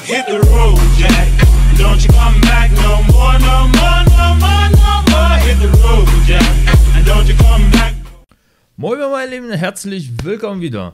hit the road, Jack. Don't you come back no more, no more, no more, no more. Hit the road, Jack. And don't you come back. Moin meine Lieben, herzlich willkommen wieder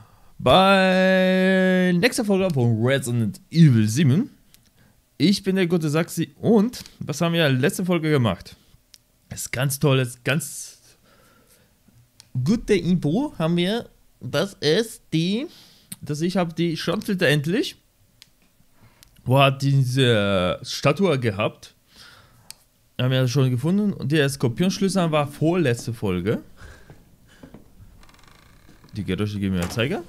bei nächster Folge von Resident Evil 7. Ich bin der gute Saxi und was haben wir in der letzten Folge gemacht? Das ist ganz tolles, ganz gute Info haben wir, dass ich habe die Schrotflinte endlich. Wo hat diese Statue gehabt? Haben wir schon gefunden und der Skorpionschlüssel war vorletzte Folge. Die Geräusche geben mir einen Zeiger.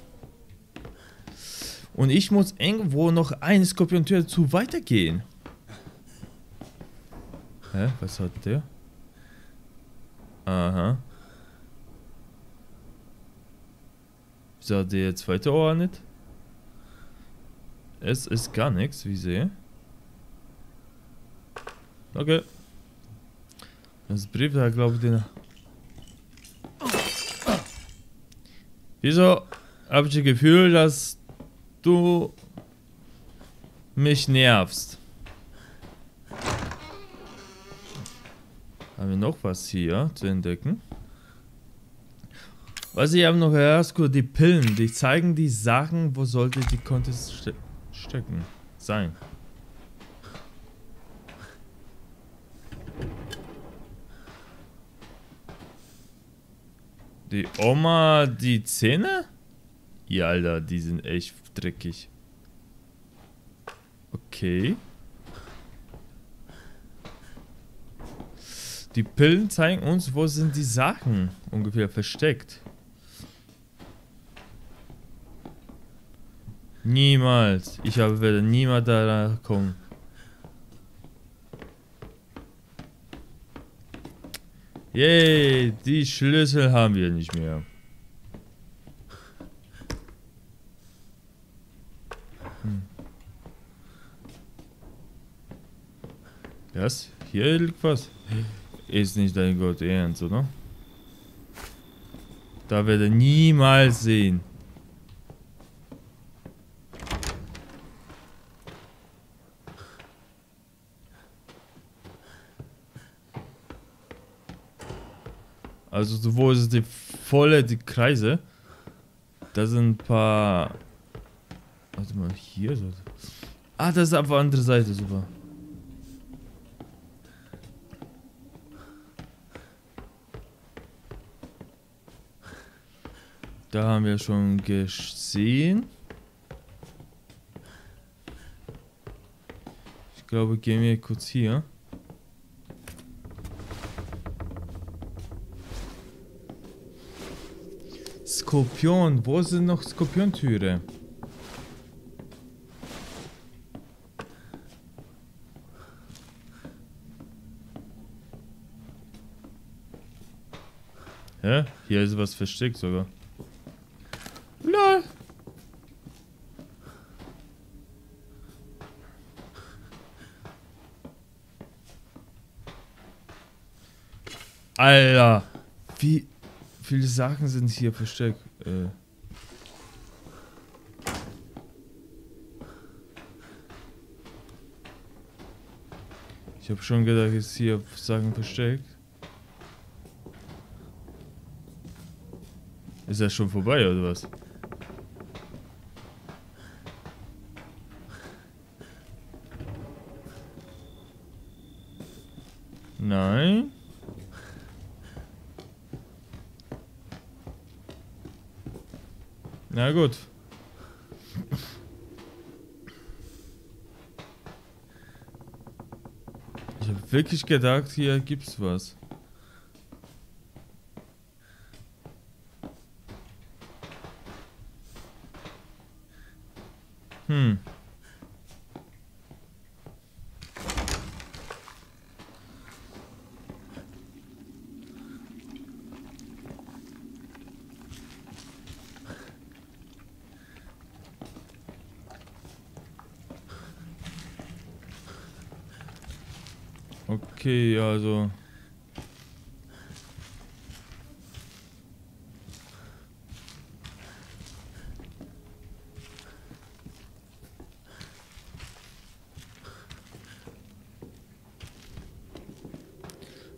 Und ich muss irgendwo noch eine Skorpiontür zu weitergehen. Hä? Was hat der? Aha. Wieso hat der zweite Ohr nicht? Es ist gar nichts, wie ich sehe. Okay. Das Brief da, glaube ich, den. Wieso habe ich das Gefühl, dass du mich nervst? Haben wir noch was hier zu entdecken? Was ich habe noch herausgeholt, die Pillen, die zeigen die Sachen, wo sollte die Contest stecken sein. Die Oma, die Zähne? Ja, Alter, die sind echt dreckig. Okay. Die Pillen zeigen uns, wo sind die Sachen ungefähr versteckt. Niemals. Ich werde niemals da kommen. Yay, die Schlüssel haben wir nicht mehr. Was? Hier liegt was? Ist nicht dein Gott ernst, oder? Da werde ich niemals sehen. Also wo ist die die Kreise? Da sind ein paar. Warte mal, hier so. Ah, das ist auf der anderen Seite, super. Da haben wir schon gesehen. Ich glaube, gehen wir kurz hier. Skorpion, wo sind noch Skorpiontüre? Hä? Hier ist was versteckt sogar. LOL! Alter! Wie viele Sachen sind hier versteckt? Ich habe schon gedacht, ist hier Sachen versteckt. Ist das schon vorbei oder was? Nein. Na gut. Ich habe wirklich gedacht, hier gibt's was. Okay, also.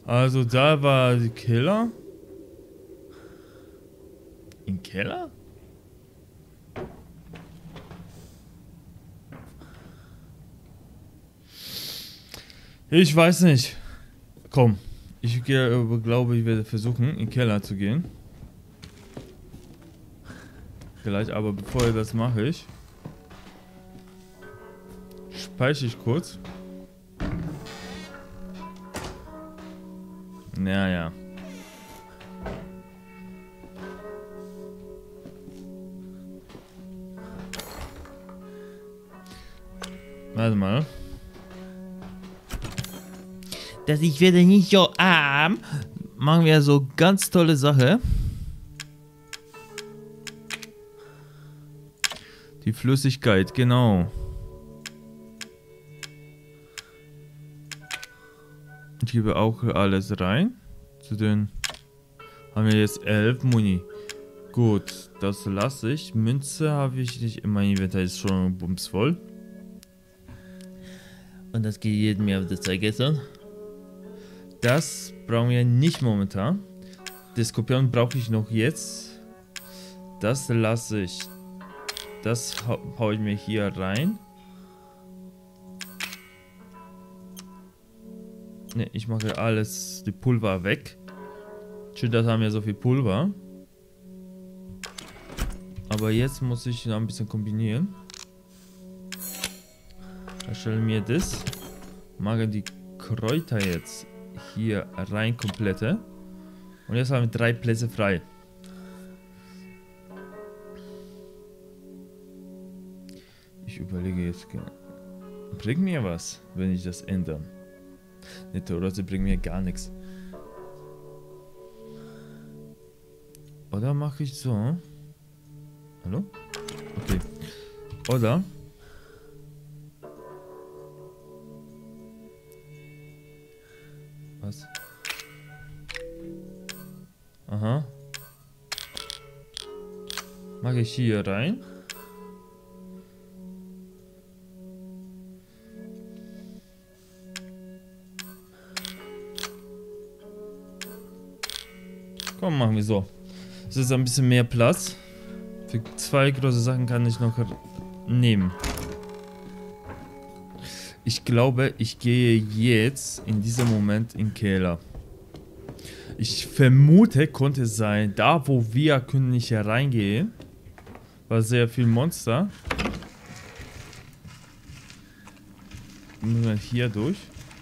Also da war die Keller. Im Keller? Ich weiß nicht. Komm. Ich glaube, ich werde versuchen, in den Keller zu gehen. Vielleicht, aber bevor ich das mache, speichere ich kurz. Naja. Warte mal. Dass ich werde nicht so arm. Machen wir so ganz tolle Sache. Die Flüssigkeit, genau. Ich gebe auch alles rein. Zu den haben wir jetzt 11 Muni. Gut, das lasse ich. Münze habe ich nicht. Mein Inventar ist schon bumsvoll. Und das geht jedem mehr auf das Zeigessen. Das brauchen wir nicht momentan. Das Skorpion brauche ich noch jetzt. Das lasse ich. Das haue ich mir hier rein. Ne, ich mache alles, die Pulver weg. Schön, dass haben wir so viel Pulver. Aber jetzt muss ich noch ein bisschen kombinieren. Erstelle mir das. Mache die Kräuter jetzt hier rein komplette. Und jetzt haben wir 3 Plätze frei. Ich überlege jetzt, bringt mir was, wenn ich das ändere? Ne, Torose bringt mir gar nichts. Oder mache ich so? Hallo? Okay. Oder? Was? Aha. Mache ich hier rein? Komm, machen wir so. Es ist ein bisschen mehr Platz. Für 2 große Sachen kann ich noch nehmen. Ich glaube, ich gehe jetzt in diesem Moment in den Keller. Ich vermute, konnte es sein, da wo wir können nicht hereingehen, war sehr viel Monster. Müssen wir hier durch.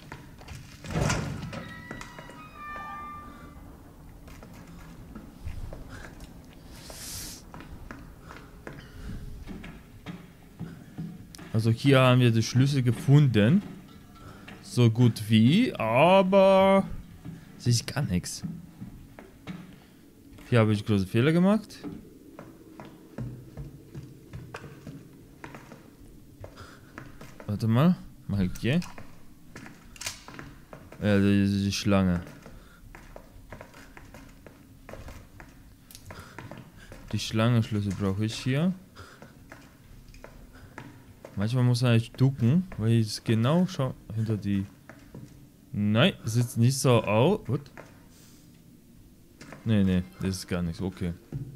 Also hier haben wir die Schlüssel gefunden. So gut wie, aber sehe ich gar nichts. Hier habe ich große Fehler gemacht. Warte mal, mach ich hier. Ja, das ist die Schlange. Die Schlangenschlüssel brauche ich hier. Manchmal muss man eigentlich ducken, weil ich genau schaue hinter die. Nein, sieht nicht so aus. What? Nee, das ist gar nichts. Okay.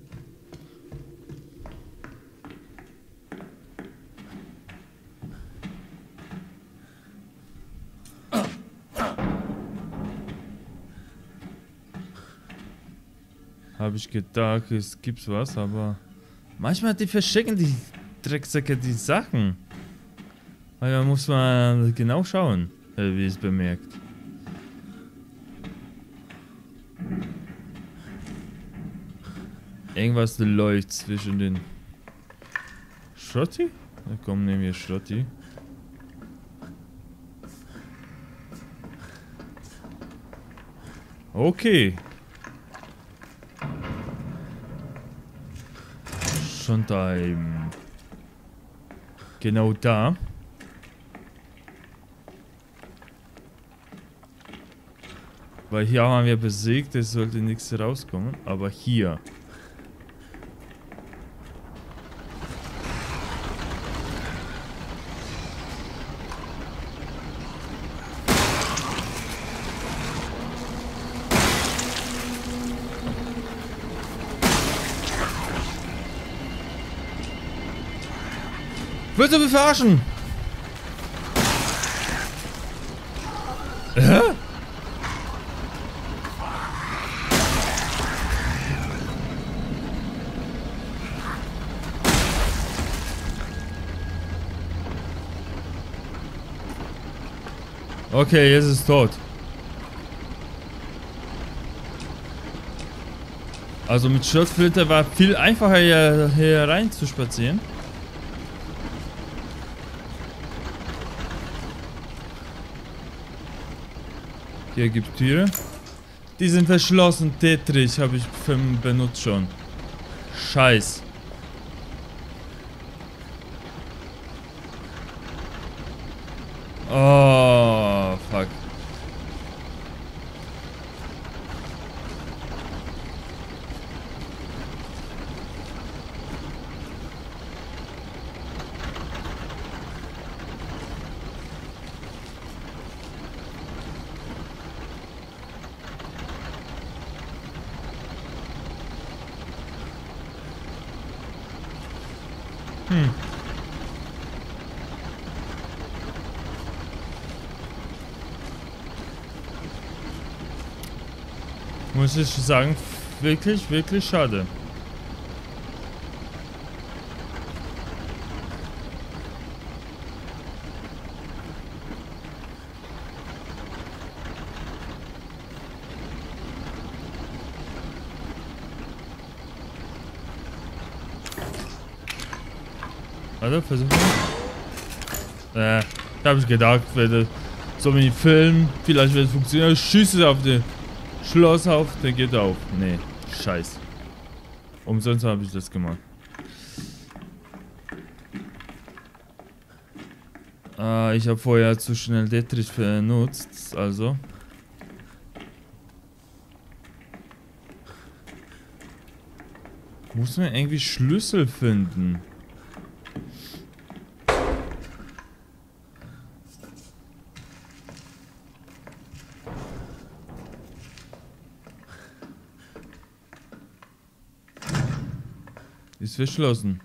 Habe ich gedacht, es gibt was, aber manchmal die verstecken die Drecksäcke die Sachen. Weil da muss man genau schauen, wie es bemerkt. Irgendwas läuft zwischen den Schrotti? Na komm, nehmen wir Schrotti. Okay. Schon da eben. Genau da. Weil hier haben wir besiegt, es sollte nichts rauskommen. Aber hier. Willst du mich verarschen? Hä? Okay, jetzt ist es tot. Also mit Schrotflinte war viel einfacher hier rein zu spazieren. Hier gibt es Türe. Die sind verschlossen. Tetris habe ich benutzt schon. Scheiß. Oh, fuck. Muss ich sagen, wirklich, wirklich schade. Warte, versuchen wir. Habe ich gedacht, werde so wie im Film, vielleicht wird es funktionieren. Schieße auf den Schloss auf, der geht auf. Nee, scheiß. Umsonst habe ich das gemacht. Ich habe vorher zu schnell Dietrich benutzt, also. Muss man irgendwie Schlüssel finden. Ist verschlossen.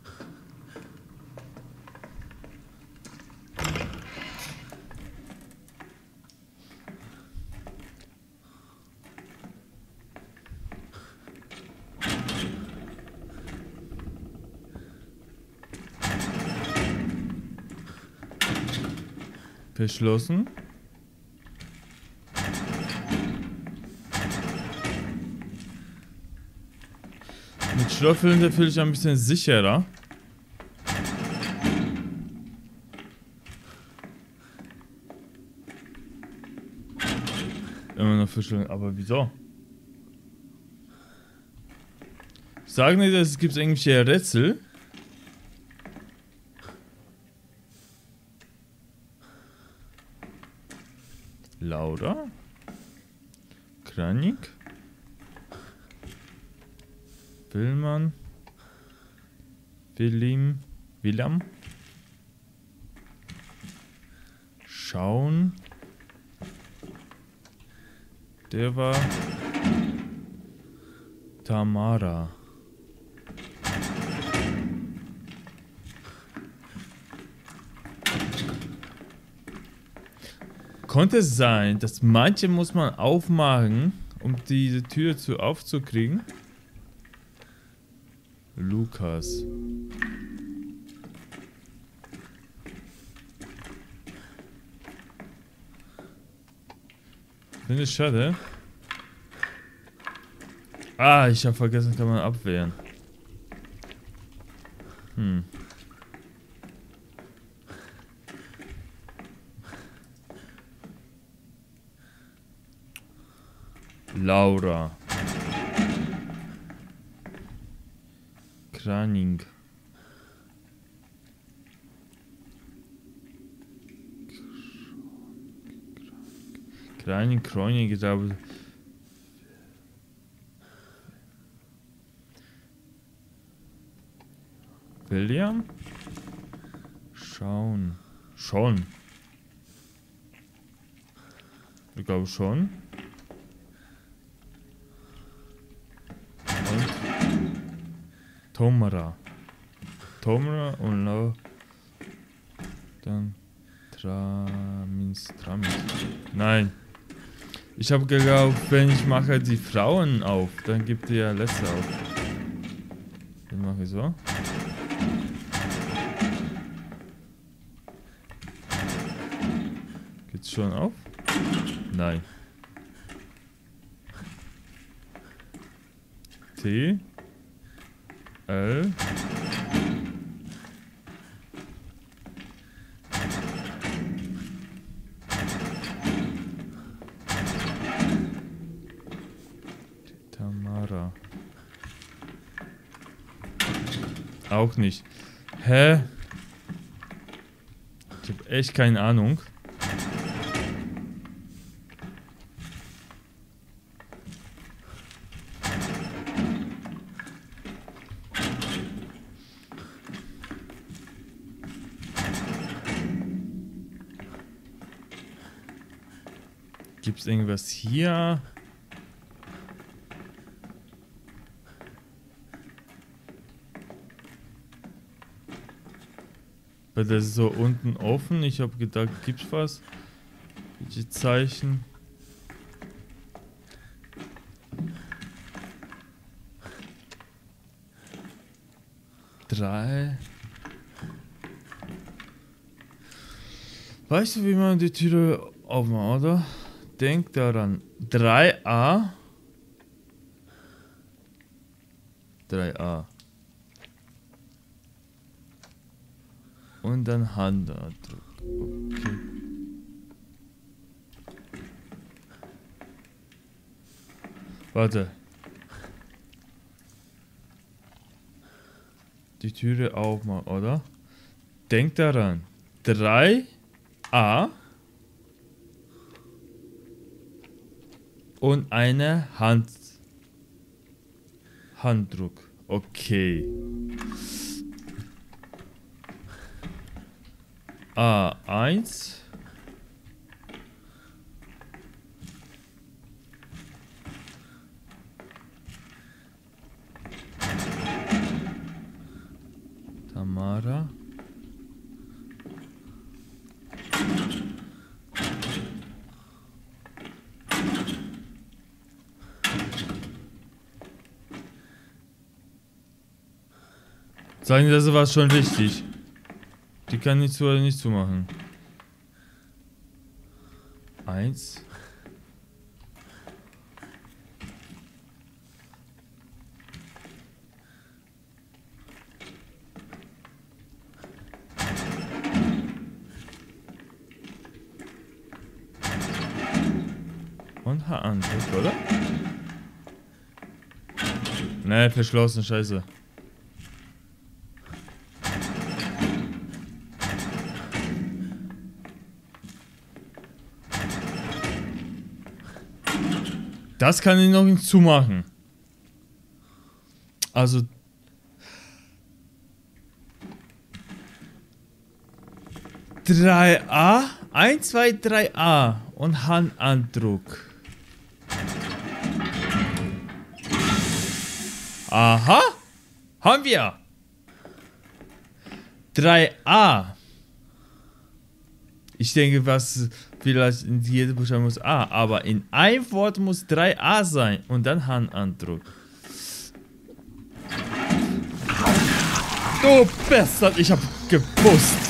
Verschlossen. Mit Schlotflinte fühle ich ein bisschen sicherer. Immer noch verschlossen, aber wieso? Sagen die, es gibt irgendwelche Rätsel? Laura? Kranik? Willmann? William? Schauen? Der war Tamara. Konnte es sein, dass manche muss man aufmachen, um diese Tür aufzukriegen? Lukas. Finde ich schade. Ah, ich habe vergessen, kann man abwehren. Laura. Kraning. Kraning, Kroning, ich glaube. William? Schauen. Schon. Ich glaube schon. Und Tomara. Tomara und Dann Tramis. Nein. Ich habe geglaubt, wenn ich mache die Frauen auf, dann gibt die ja letzte auf. Dann mache ich so. Geht's schon auf? Nein. T. L. Tamara. Auch nicht. Hä? Ich habe echt keine Ahnung. Gibt es irgendwas hier? Weil das ist so unten offen. Ich habe gedacht, gibt's was? Welche Zeichen? Drei. Weißt du, wie man die Türe aufmacht, oder? Denk daran. 3a. 3a. Und dann Handabdruck. Okay. Warte. Die Türe aufmachen, oder? Denk daran. 3a. Und eine Handdruck. Okay. A1. Tamara. Sagen, das war schon richtig. Die kann nicht zu oder nicht zu machen. 1. Und Handabdruck, oder? Ne, verschlossen, scheiße. Das kann ich noch hinzumachen. Also 3a, 1, 2, 3a und Handabdruck. Aha, haben wir. 3a. Ich denke, was vielleicht in jedem Buchstabe muss A, aber in einem Wort muss 3a sein und dann Handabdruck. Du Bastard, ich hab gewusst.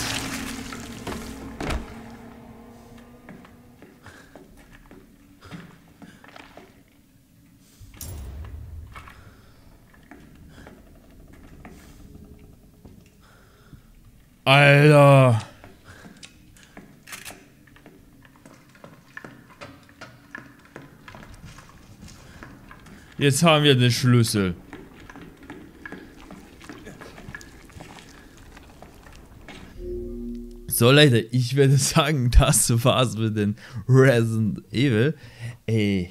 Alter. Jetzt haben wir den Schlüssel. So Leute, ich würde sagen, das war's mit den Resident Evil. Ey.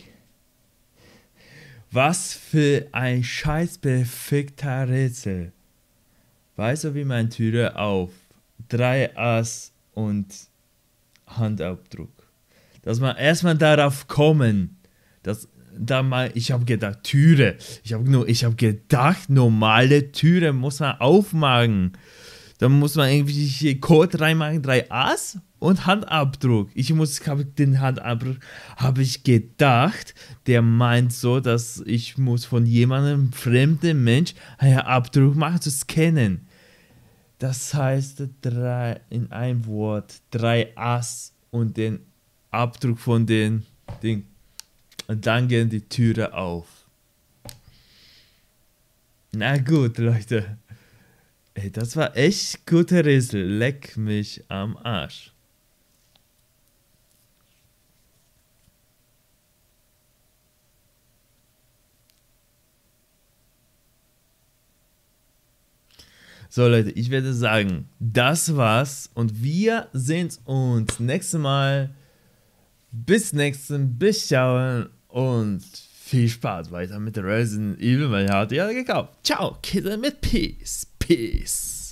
Was für ein scheiß perfekter Rätsel. Weißt du, wie man Türe auf 3 A's und Handabdruck. Dass man erstmal darauf kommen, dass da mal, ich habe gedacht, Türe. Ich habe gedacht, normale Türe muss man aufmachen. Dann muss man irgendwie hier Code reinmachen, 3 A's und Handabdruck. Den Handabdruck habe ich gedacht, der meint so, dass ich muss von jemandem, fremden Mensch, einen Abdruck machen, zu scannen. Das heißt, in einem Wort, 3 A's und den Abdruck von den Ding. Und dann gehen die Türe auf. Na gut, Leute. Ey, das war echt guter Rätsel. Leck mich am Arsch. So Leute, ich werde sagen, das war's und wir sehen uns nächstes Mal. Bis nächsten, bis schauen und viel Spaß weiter mit Resident Evil, weil ihr habt ja gekauft. Ciao, Kinder mit Peace. Peace.